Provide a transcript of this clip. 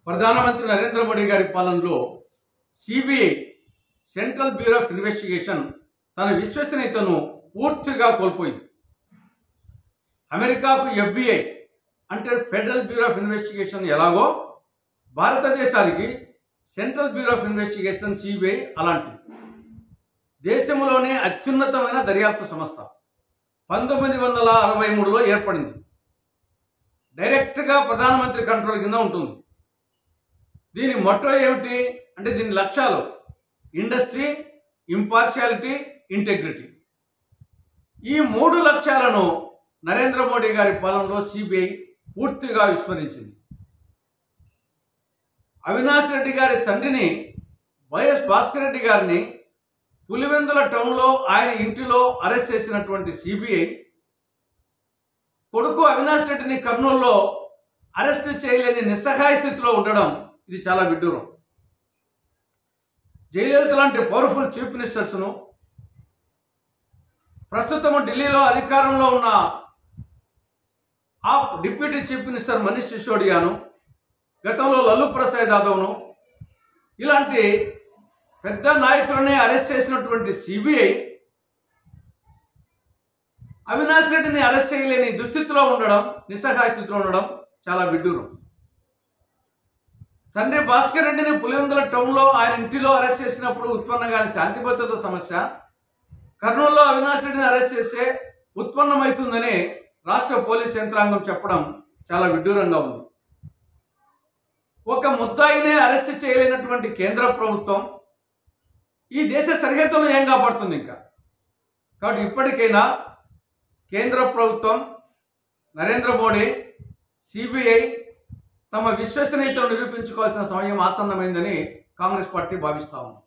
ప్రధానమంత్రి నరేంద్ర మోడీ గారి పాలనలో CBI central bureau of investigation తన విశ్వసనీయతను పూర్తిగా కోల్పోయింది. అమెరికాకు ఎఫ్బిఐ అంటే ఫెడరల్ బ్యూరో ఆఫ్ ఇన్వెస్టిగేషన్ ఎలాగో భారతదేశానికి central bureau of investigation CBI అలాంటిది. దేశంలోనే అత్యున్నతమైన దర్యాప్తు సంస్థ 1963లో ఏర్పడింది. డైరెక్ట్గా ప్రధానమంత్రి కంట్రోల్ కింద ఉంటుంది. దీని మోటో ఏమిటి అంటే దీని లక్ష్యాలు ఇండస్ట్రీ, ఇంపార్షియాలిటీ, ఇంటెగ్రిటీ. ఈ 3 లక్ష్యాలను నరేంద్ర మోడీ గారి పాలనలో సిబిఐ పూర్తిగా విస్మరించింది. అవినాష్ రెడ్డి గారి తండ్రిని వైఎస్ భాస్కర్ రెడ్డి గారిని పులివెందుల టౌన్లో ఆయన ఇంటిలో అరెస్ట్ చేసినటువంటి సిబిఐ కొడుకు అవినాష్ రెడ్డిని కర్నూలులో అరెస్ట్ చేయలేని నిస్సహాయ స్థితిలో ఉండడం ఇది చాలా విడ్డూరం. జయలలిత లాంటి పవర్ఫుల్ చీఫ్ మినిస్టర్స్ను, ప్రస్తుతం ఢిల్లీలో అధికారంలో ఉన్న AAP deputy chief minister Manish సిసోడియాను, గతంలో లల్లూ ప్రసాద్ యాదవ్ను ఇలాంటి పెద్ద నాయకులనే అరెస్ట్ చేసినటువంటి సిబిఐ అవినాష్ రెడ్డిని అరెస్ట్ చేయలేని దుస్థితిలో ఉండడం, నిస్సహాయ స్థితిలో ఉండడం చాలా విడ్డూరం. తండ్రి భాస్కర్ రెడ్డిని పులివెందుల టౌన్లో ఆయన ఇంటిలో అరెస్ట్ చేసినప్పుడు ఉత్పన్నగాని శాంతి భద్రత సమస్య కర్నూలులో అవినాష్ రెడ్డిని అరెస్ట్ చేస్తే ఉత్పన్నమవుతుందని రాష్ట్ర పోలీస్ యంత్రాంగం చెప్పడం చాలా విడ్డూరంగా ఉంది. ఒక ముద్దాయినే అరెస్ట్ చేయలేనటువంటి కేంద్ర ప్రభుత్వం ఈ దేశ సరిహద్దులను ఏం కాపాడుతుంది ఇంకా? కాబట్టి ఇప్పటికైనా కేంద్ర ప్రభుత్వం, నరేంద్ర మోడీ, సిబిఐ తమ విశ్వసనీయతను నిరూపించుకోవాల్సిన సమయం ఆసన్నమైందని కాంగ్రెస్ పార్టీ భావిస్తా ఉంది.